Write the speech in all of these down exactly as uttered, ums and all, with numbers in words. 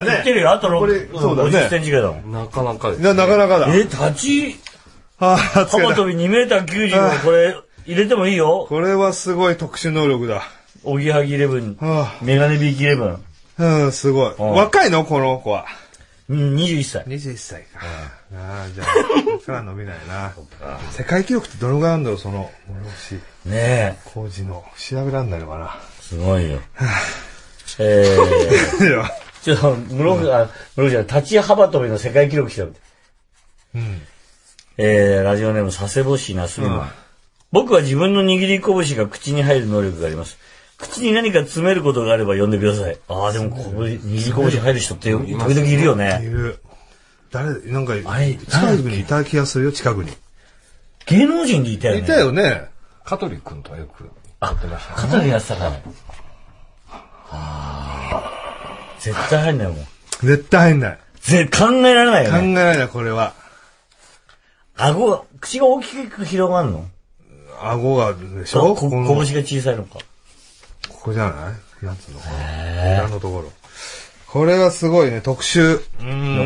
いってるよ。あとろく、 そうだね。 ごじゅっセンチぐらいだもん。 なかなかです、 ね。なかなかだ。 え、立ち、 はあ、 幅跳びにメーターきゅうじゅうのこれ、入れてもいいよ。 これはすごい特殊能力だ。 おぎはぎイレブン。 はメガネビーキイレブン。 あ、うん、すごい。若いのこの子は。 うん、にじゅういっさい。 にじゅういっさいか。ああ、じゃあ、そっから伸びないな。世界記録ってどのぐらいあるんだろう、その、室伏。 ねえ。 工事の。調べらんないのかな。 すごいよ。えー。ちょっと、室伏、あ、室伏じゃない、立ち幅跳びの世界記録調べて。 うん。 えー、ラジオネーム佐世保市なすびまん。僕は自分の握り拳が口に入る能力があります。口に何か詰めることがあれば呼んでください。ああ、でもこれ、握り拳入る人って時々いるよね。 いる。誰、なんか、近くにいた気がするよ、近くに。 芸能人でいたよね。 いたよね。 香取君とはよくやってました、 ね。香取やってたから。はあ。絶対入んないもん。 絶対入んない。 ぜ、考えられないよね。 考えられない、これは。 顎、口が大きく広がるの？ 顎が、でしょ？ こ、拳が小さいのか。 ここじゃないなんつうのかな。裏のところ。これはすごいね、特殊。 うん。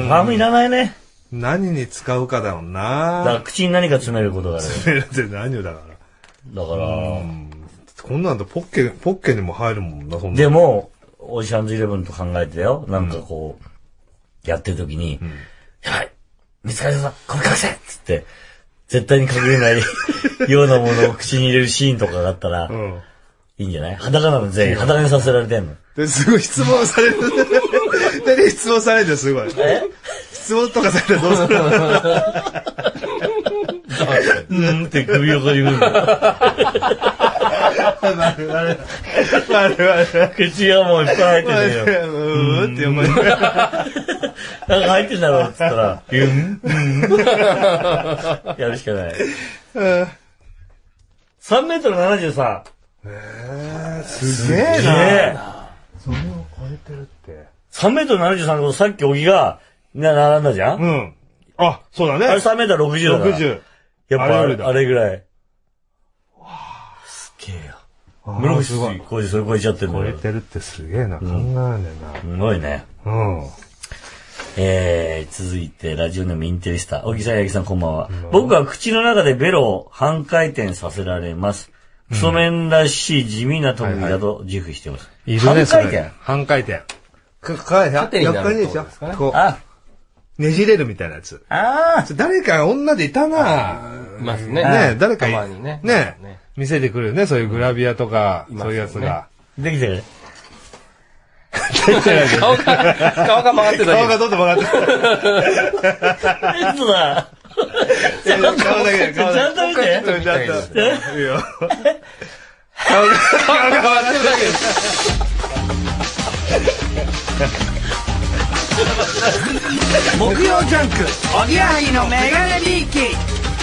ファームいらないね。 何に使うかだもんな。 だから口に何か詰めることがある。 詰めるって何をだから。 だから、 こんなんとポッケ、ポッケにも入るもんな、そんな。 でも、オーシャンズイレブンと考えてだよ。なんかこう、うん、やってる時に、うん、やばい見つかりそうだこれ隠せっつって、絶対に隠れないようなものを口に入れるシーンとかがあったら、うん、いいんじゃない裸なの全員裸にさせられてんの。 ですごい質問される。何質問されるんだよ、すごい。え質問とかされたらどうするのうんって首横に振るんだよ。 まるまる。まるまる。 口がもういっぱい入ってるよ。 うーって横に。 なんか入ってんだろうって言ったら、うんうんやるしかない。さんメートルななじゅうさん。 えー、すげえな。それを超えてるって。 さんメートルななじゅうさんのことさっき小木が、な、並んだじゃんうん。あ、そうだね。 あれさんメートルろくじゅうだから。ろくじゅう。やっぱあれ、あれぐらい。 わあ、 すげえよ。室伏すごい。こいそれ超えちゃってるんだよ。 超えてるってすげえな。考えられねえな。 すごいね。 うん。 えー、続いて、ラジオネームインテリスタ。小木さん、八木さん、こんばんは。僕は口の中でベロを半回転させられます。太麺らしい地味な特技だと自負してます。 いるね、半回転。半回転。か、か、 縦になるってことですかね。こう。あ、 ねじれるみたいなやつ。 ああ。 誰か女でいたな。 いますね。 ね誰かたまにね。 ね見せてくるね、そういうグラビアとか、そういうやつが。 できてる。 できてない。 顔が、顔が曲がってた。 顔がどんどん曲がってる。えっとだ。 顔だけ、顔だけ。 ちゃんと見て。 ちゃんと。いいよ。顔が、顔が笑ってるだけです。 木曜ジャンク、おぎやはぎのメガネビーキ。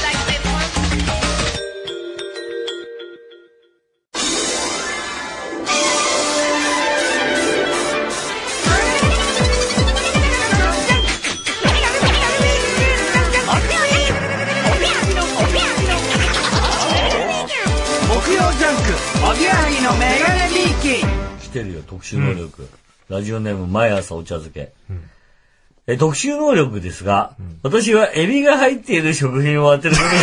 おぎやはぎのメガネビーキ。 来てるよ、特殊能力。うん、ラジオネーム、毎朝お茶漬け。うん、え特殊能力ですが、うん、私はエビが入っている食品を当てること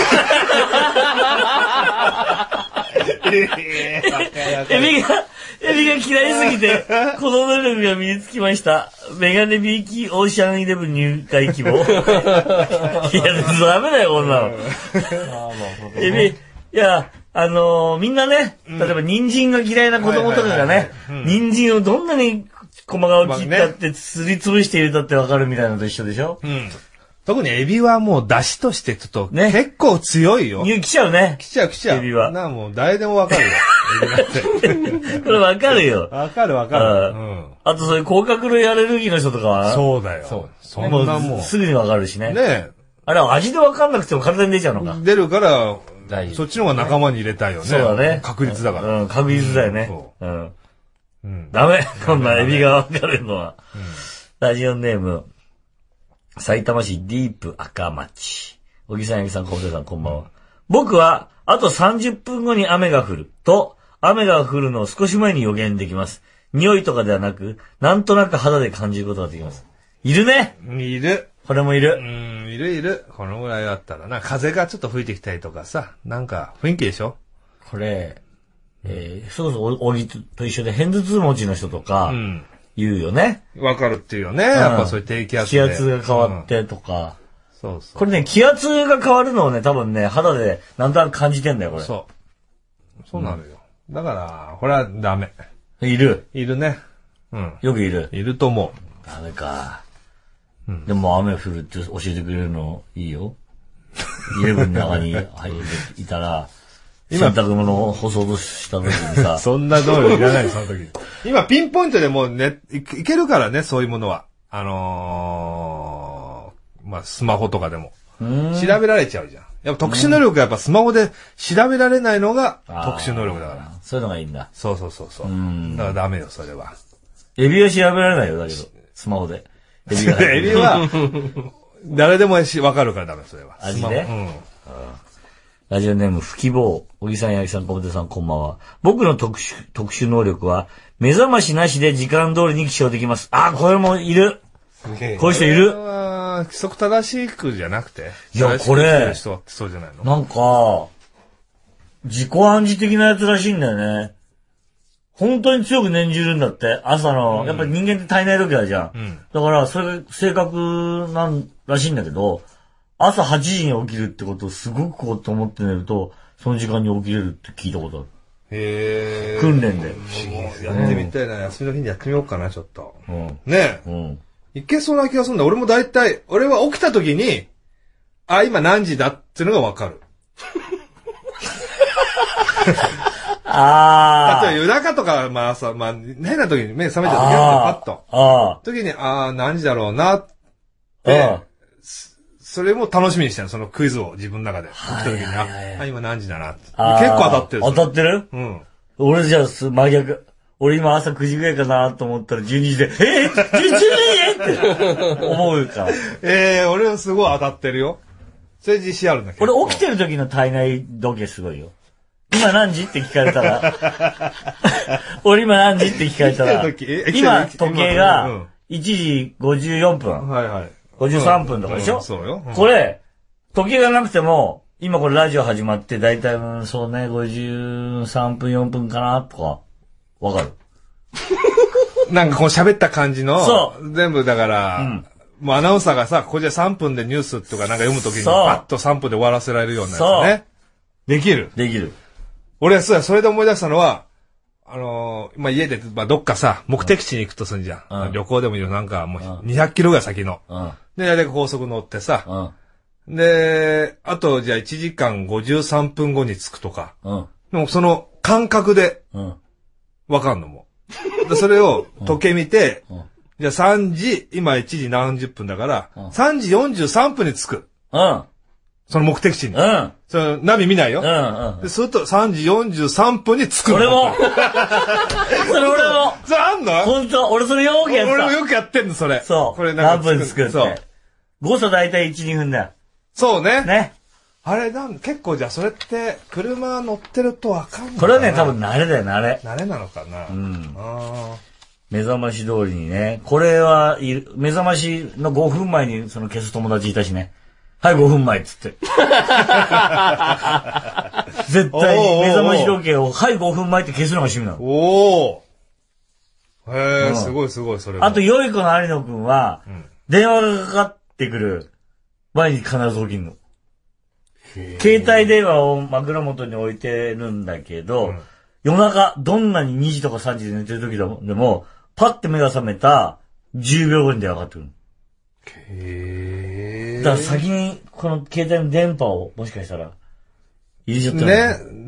に。エビが、エビが嫌いすぎて、この能力が身につきました。メガネビーキオーシャンイレブン入会希望。いや、ダメだよ、こんなの。エビ、いや、あのー、みんなね、例えば人参が嫌いな子供とかがね、人参をどんなに細かを切ったってすりつぶして入れたってわかるみたいなのと一緒でしょ、うん、 特にエビはもう出汁としてちょっと、ね、結構強いよ。 来ちゃうね。 来ちゃう来ちゃう。 エビは。 なあもう誰でもわかるよ。エビだって。 これわかるよ。 わかるわかる。 うん。あとそういう甲殻類アレルギーの人とかは。 そうだよ。 そう。 そんなもう。すぐにわかるしね。 ねえ。 あれは味でわかんなくても体に出ちゃうのか。 出るから、そっちの方が仲間に入れたいよね。 そうだね。 確率だから。 うん、確率だよね。うん。うん。ダメ。こんなエビがわかるのは。ラジオネーム、埼玉市ディープ赤町。小木さん、八木さん、小手さん、こんばんは。僕は、あとさんじゅっぷんごに雨が降ると、雨が降るのを少し前に予言できます。 匂いとかではなく、なんとなく肌で感じることができます。いるね。 いる。 これもいる。 うん、いるいる。このぐらいあったらな。風がちょっと吹いてきたりとかさ、なんか雰囲気でしょ？ これ、えー、そうそう、俺と一緒で偏頭痛持ちの人とか、言うよね。 わ、うん、かるっていうよね。やっぱそういう低気圧で。 気圧が変わってとか。 うん、そうそう。 これね、気圧が変わるのをね、多分ね、肌でなんとなく感じてんだよ、これ。 そう。そうなのよ。うん、だから、これはダメ。 いる。 いるね。うん。 よくいる。 いると思う。 ダメか。うん、でも雨降るって教えてくれるのいいよ。イレブンの中に入っていたら、洗濯物を干そうとした時にさ。 そんな能力いらない、その時に。今ピンポイントでもうね、い, いけるからね、そういうものは。あのー、まあ、スマホとかでも。調べられちゃうじゃん。やっぱ特殊能力がやっぱスマホで調べられないのが特殊能力だから。 そういうのがいいんだ。 そうそうそうそう。だからダメよ、それは。 エビは調べられないよ、だけど。スマホで。 エビは。エビは、誰でもしわかるからダメ、それは。 味で、うん、ラジオネーム、ふきぼう。小木さん、八木さん、小手さん、こんばんは。僕の特殊、特殊能力は、目覚ましなしで時間通りに起床できます。あ、これもいる。こういう人いる。 規則正しくじゃなくて。 いや、これ、 そうじゃないの？ なんか、自己暗示的なやつらしいんだよね。本当に強く念じるんだって。朝の、うん、やっぱり人間って体内時計あるじゃん。うん、だから、それが正確なんらしいんだけど、朝はちじに起きるってことをすごくこうと思って寝ると、その時間に起きれるって聞いたことある。 へー。 訓練で。 やってみたいな。休みの日にやってみようかな、ちょっと。 うん、 ねえ。うん。いけそうな気がするんだ。俺も大体、俺は起きた時に、あ、今何時だっていうのがわかる。 ああ。 例えば夜中とか、まあ朝、まあ変な時に目覚めた時にパッと。ああ。時に、ああ、何時だろうなって、それも楽しみにしてるそのクイズを自分の中で。起きた時に、あ、今何時だなって。結構当たってる。 当たってる？ うん。 俺じゃあ、真逆。俺今朝くじぐらいかなと思ったらじゅうにじで、えー、じゅうにじって思うから。 ええー、俺はすごい当たってるよ。それ自信あるんだけど。 俺起きてる時の体内時計すごいよ。今何時って聞かれたら。俺今何時って聞かれたら。今時計がいちじごじゅうよんぷん。 はいはい。 ごじゅうさんぷんとかでしょ、うんうん、 そうよ。うん、 これ、時計がなくても、今これラジオ始まってだいたいそうね、ごじゅうさんぷんよんぷんかなとか。わかるなんかこう喋った感じの、 そう。 全部だから、うん、もうアナウンサーがさ、ここじゃさんぷんでニュースとかなんか読むときに、パッとさんぷんで終わらせられるようなやつね。できる。 できる。 俺はそうそれで思い出したのは、あのー、まあ、家で、まあ、どっかさ、目的地に行くとすんじゃん。うん、旅行でもいいよ、なんかもうにひゃくキロぐらい先の。うん、で、大体高速乗ってさ、うん、で、あとじゃあいちじかんごじゅうさんぷんごに着くとか。うん、でもその感覚で、うんわかんのも。それを時計見て、うん、じゃあさんじ、今いちじ何十分だから、うん、さんじよんじゅうさんぷんに着く。 うん。 その目的地に。 うん。 そのナビ見ないよ。 うんうん。 で、するとさんじよんじゅうさんぷんに着く。 俺もそれ俺もそれあんのほんと、俺それよくやった。 俺もよくやってんの、それ。 そう。 これなんか何分着くって。そう。誤差だいたいいち、にふんだよ。 そうね。 ね。 あれなん、結構じゃあそれって、車乗ってるとわかんない。 これはね、多分慣れだよ、慣れ。 慣れなのかな。 うん。あ目覚まし通りにね。これは、目覚ましのごふんまえにその消す友達いたしね。はい、ごふんまえっつって。絶対に目覚まし時計を、はい、ごふんまえって消すのが趣味なの。 おー。へー、うん、すごいすごい、それ。 あと、良い子の有野くんは、うん、電話がかかってくる前に必ず起きるの。携帯電話を枕元に置いてるんだけど、うん、夜中、どんなににじとかさんじで寝てる時でも、パッて目が覚めたじゅうびょうごに電話かかってくる。 へー。 だから先に、この携帯の電波を、もしかしたら、入れちゃったの。 ね。